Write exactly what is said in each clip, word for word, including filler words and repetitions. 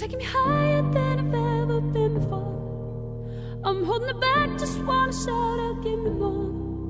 taking me higher than I've ever been before. I'm holding it back, just wanna shout out, give me more.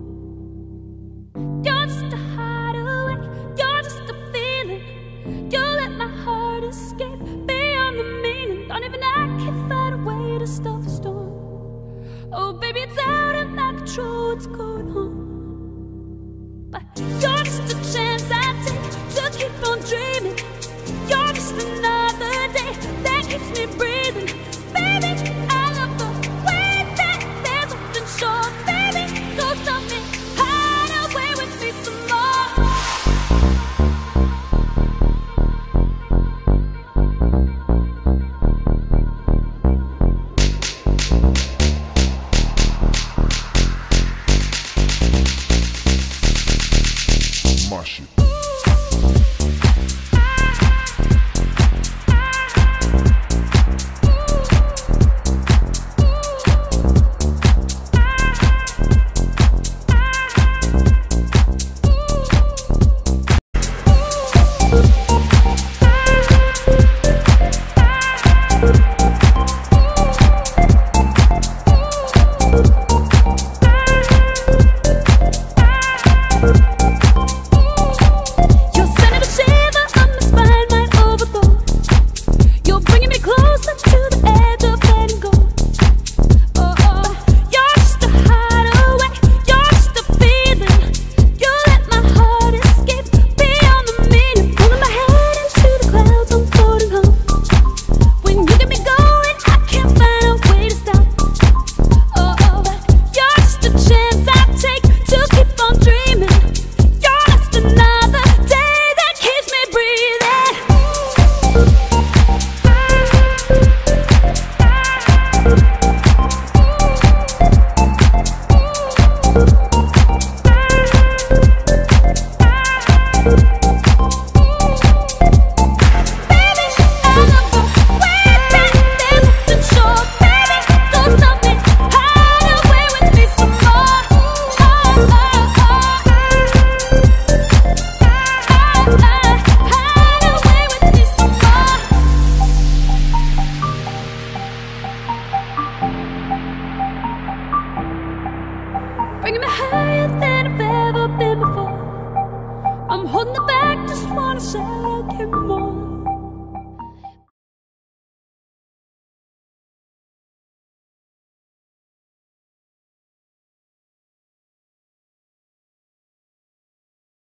You're just a hideaway, you're just a feeling. You let my heart escape beyond the meaning. Don't even I can find a way to stop the storm. Oh baby, it's out of my control, what's going on? But you're just a chance I take to keep on dreaming. You're just another day that keeps me breathing. Baby, I love the way that there's something short. Baby, go stop me, hide away with me some more. Mash it. Bringing me higher than I've ever been before. I'm holding it back, just wanna shout out, give me more.